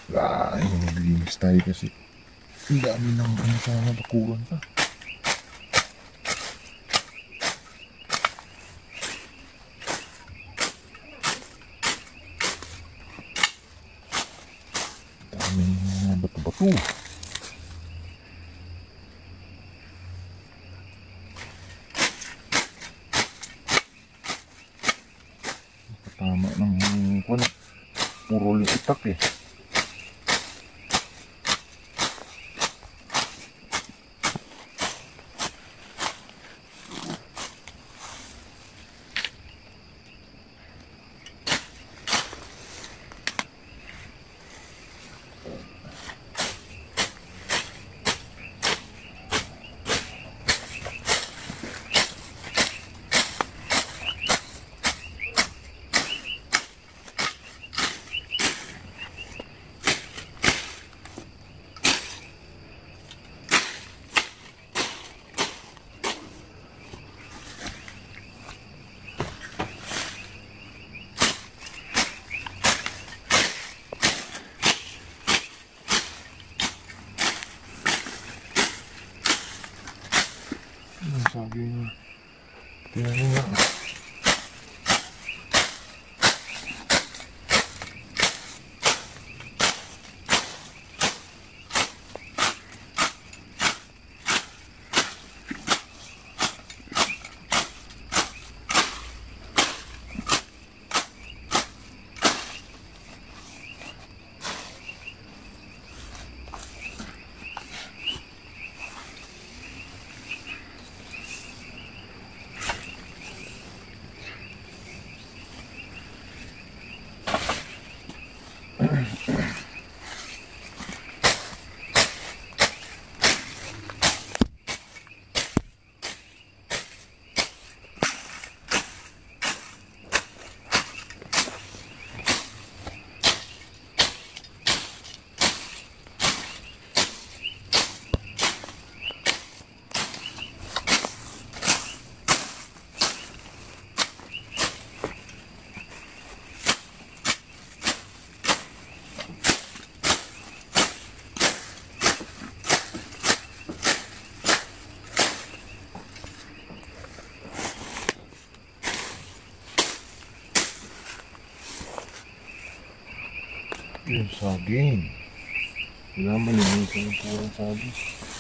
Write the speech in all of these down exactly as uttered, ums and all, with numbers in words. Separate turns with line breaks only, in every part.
Ay, maglinis tayo kasi ang dami ng ano sa bakuran pa. Daming uh, bato-bato. Tama ng kwan, puro itak eh. Sabi niya, tingnan niyo nga. Yung saging. Wala malinisan yung purang saging.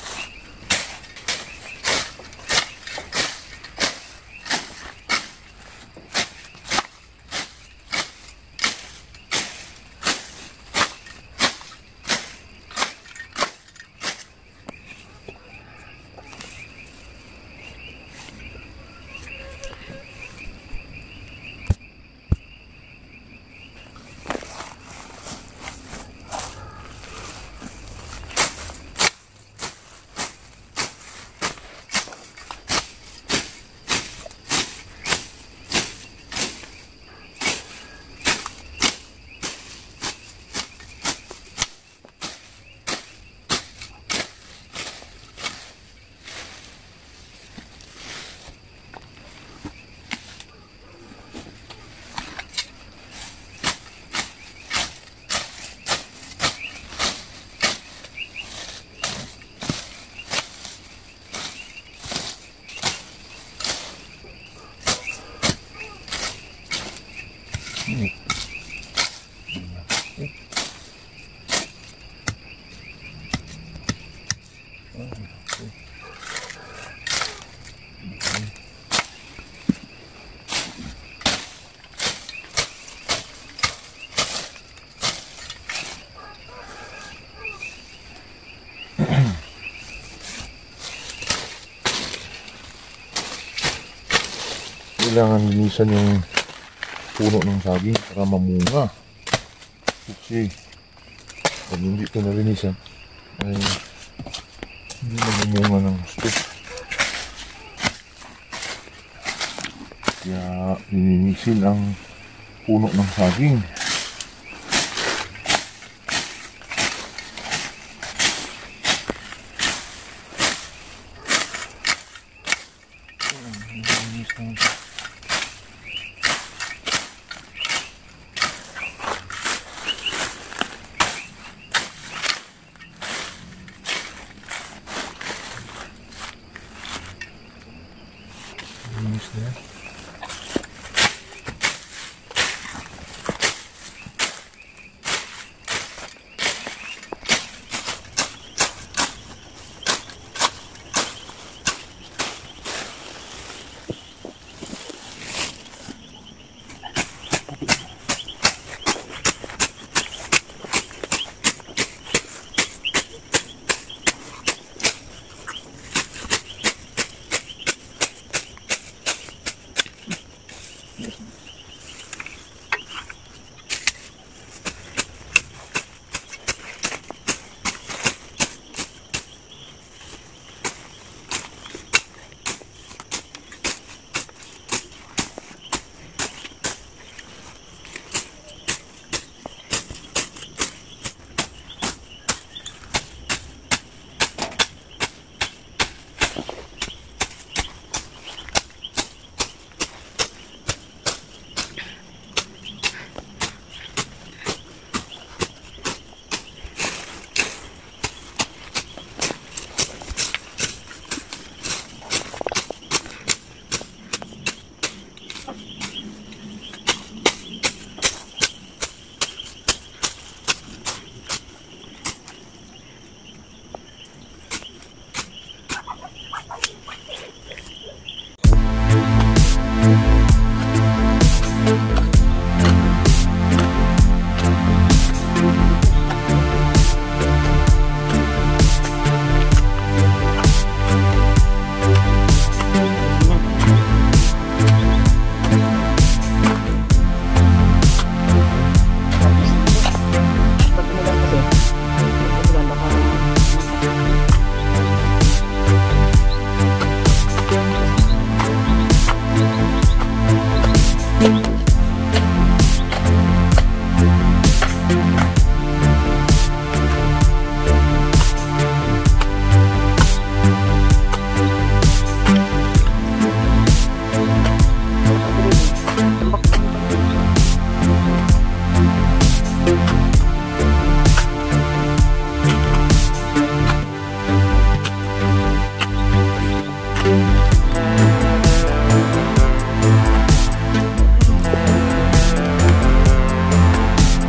Kailangan linisan yung puno ng saging para mamunga. Kasi pag hindi ito nalinisan ay hindi mamunga ng gusto. Kaya linisin ang puno ng saging.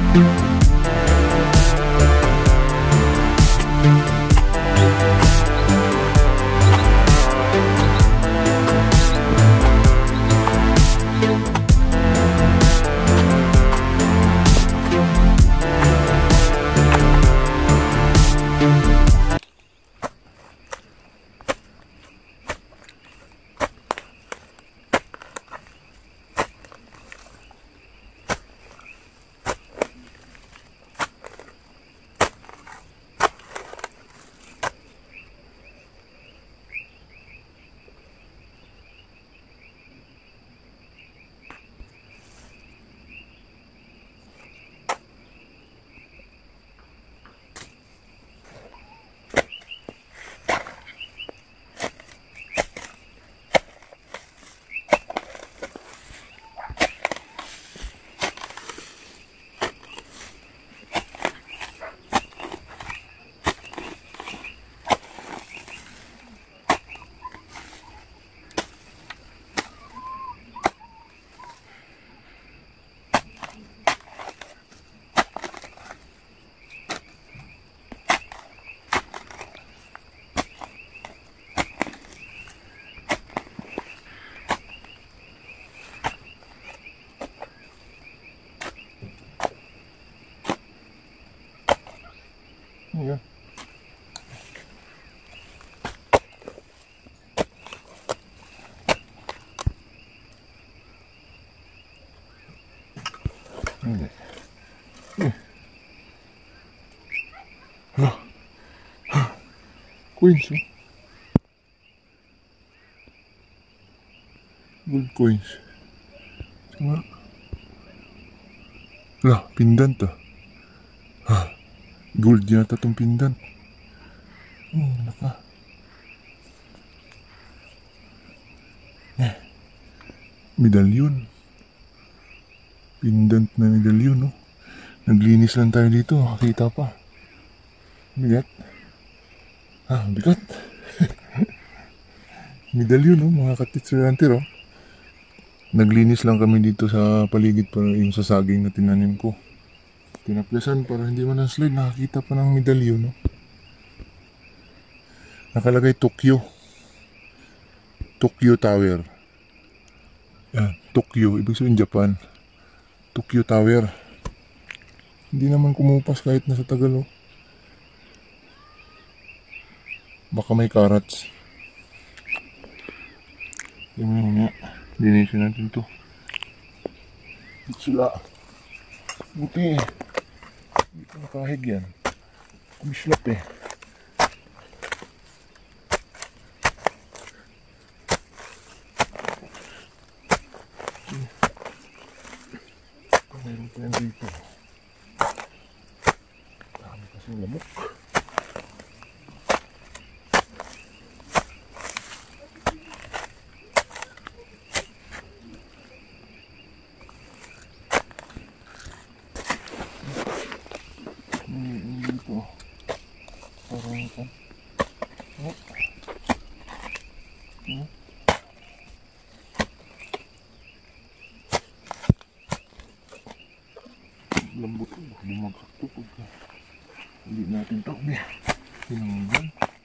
Ayan. Hindi. Eh. Hala. Coins, oh. Gold coins. Tama. Hala, pendant ah. Ha. Gold yata tong pendant. Hmm, naka. Eh. Medalyon. Pendant na medalyon, no? Naglinis lang tayo dito, makakita pa. Bigat. Ah, bigat. Medalyon, no? Mga katitsurante, oh. Naglinis lang kami dito sa paligid para yung sa saging na tinanim ko. Tinaplasan para hindi man ang slide, nakakita pa ng medalyon, no? Nakalagay Tokyo. Tokyo Tower. Yan, Tokyo, ibig sabihin Japan. Tokyo Tower. Hindi naman kumupas kahit nasa tagal, oh. Baka may karats. Tingnan mo nga. Linisin natin ito. Sila. Buti eh. Hindi ko nakahig yan. Kumislap eh. Mayroon pa yan dito. Dami kasing lamok. Dito. Parang ito. Oh. Hmm. Lambot ko. Bumagsak ito pagka hindi natin takbi. Tinanggal.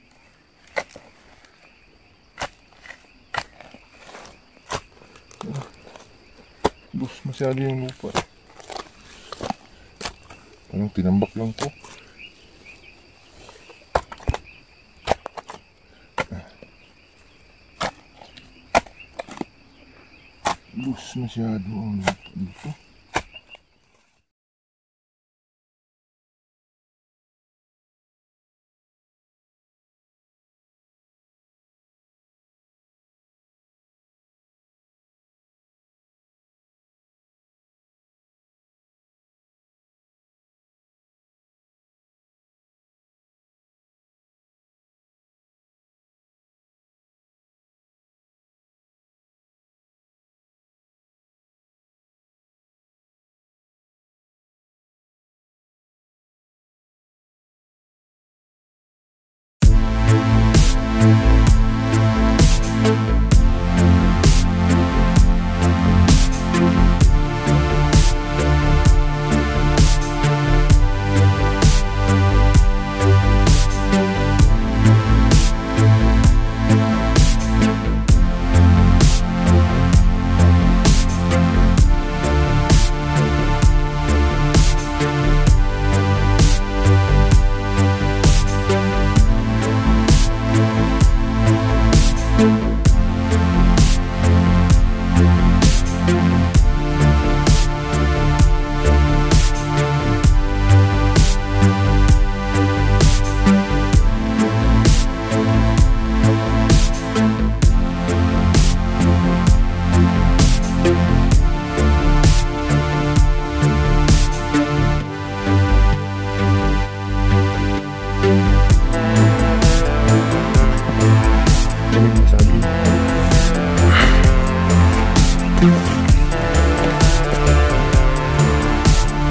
Bus masyado yung lupa. Anong tinambak lang to. Bus masyado ang lupa dito.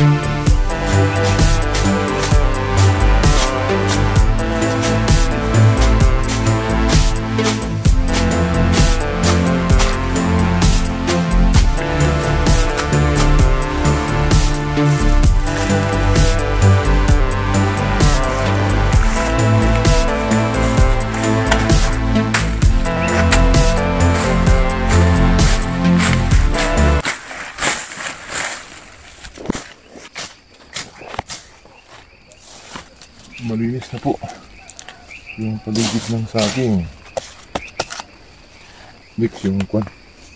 Malinis na po yung paligid ng saging. Mix yung kwan.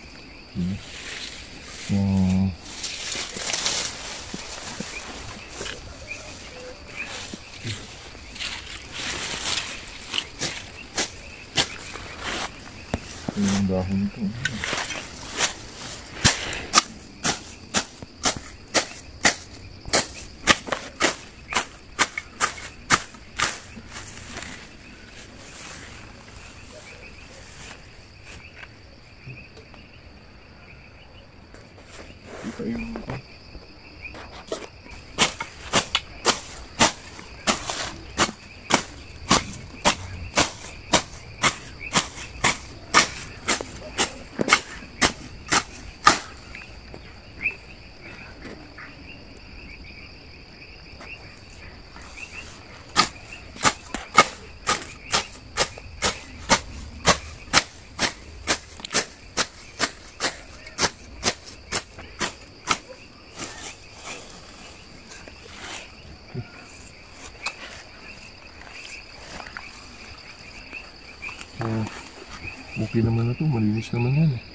Yung yung dahon ito. Uh, okay naman na to, malinis naman yan eh.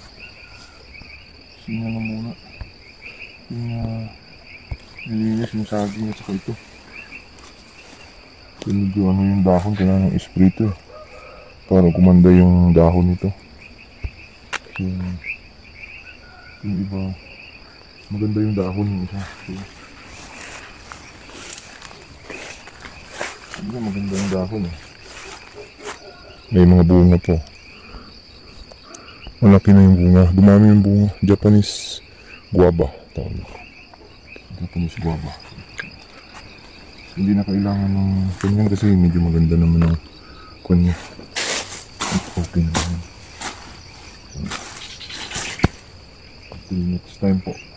Sina na muna yung uh, nilinis yung saging at saka ito. So, medyo ano yung dahon, kailangan ng spray ito eh, para kumanda yung dahon nito. So, yung iba maganda yung dahon yung isa. So, hindi maganda yung dahon eh. May mga bunga po. Malaki na yung bunga. Dumami yung bunga. Japanese guava. Tawag. Japanese guava. Hindi na kailangan ng kanyan kasi medyo maganda naman ang kanya. Okay naman. Until next time po.